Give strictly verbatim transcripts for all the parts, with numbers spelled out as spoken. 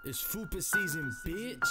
It's Fupa season, bitch.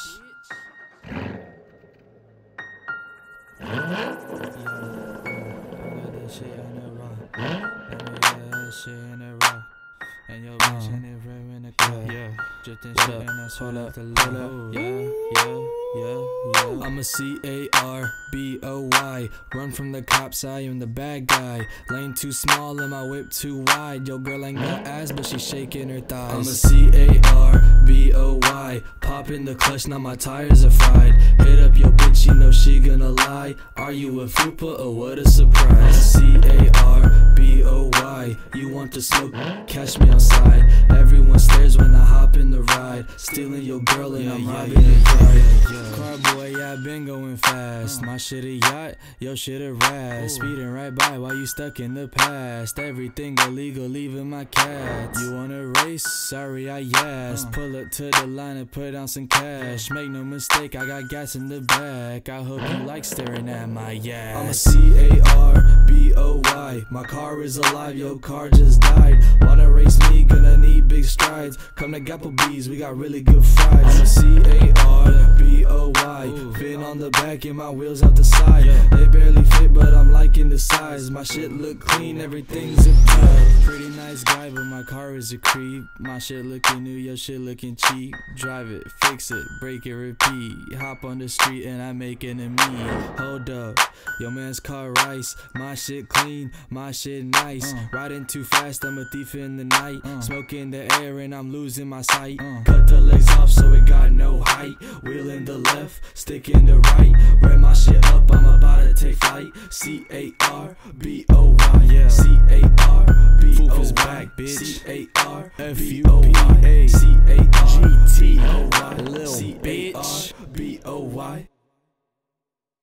And your bitch in it, right in the club. Yeah, just in shit, and that's all up the low. Yeah, yeah, yeah, yeah. I'm a C A R B O Y. Run from the cops, I am the bad guy. Lane too small and my whip too wide. Yo, girl ain't got ass, but she shaking her thighs. I'm a C A R B O Y. Pop in the clutch, now my tires are fried. Hit up your bitch, you know she gonna lie. Are you a Fupa or what a surprise? C A R B O Y. You want to smoke? Catch me outside. Everyone stares when I hop in the ride. Stealing your girl and yeah, I'm yeah, robbing yeah, your pride. Yeah, yeah. Carboy, yeah, I been going fast. My shit a yacht, your shit a raz. Speeding right by while you stuck in the past. Everything illegal, leaving my cats. You wanna race? Sorry, I yes. Pull up to the line and put down some cash. Make no mistake, I got gas in the back. I hope you like staring at my ass. I'm a C A R B O Y. My car is alive, your car just died. Wanna race me, gonna need big strides. Come to Applebee's, we got really good fries. I'm a C A R B O Y. Fit on the back and my wheels out the side. They barely fit, but I'm liking the size. My shit look clean, everything's in tight. Pretty nice guy, but my car is a creep. My shit looking new, your shit looking cheap. Drive it, fix it, break it, repeat. Hop on the street and I make it in me. Hold up, your man's car rice. My shit clean, my shit nice. uh. Riding too fast, I'm a thief in the night. uh. Smoke in the air and I'm losing my sight. uh. Cut the legs off so it got no height. Wheel in the left, stick in the right. Rev my shit up, I'm about to take flight. C A R B O Y. Yeah. C A R B O Y. Fupa's back, bitch. C A R B O Y. C A R G T. C A R B O Y.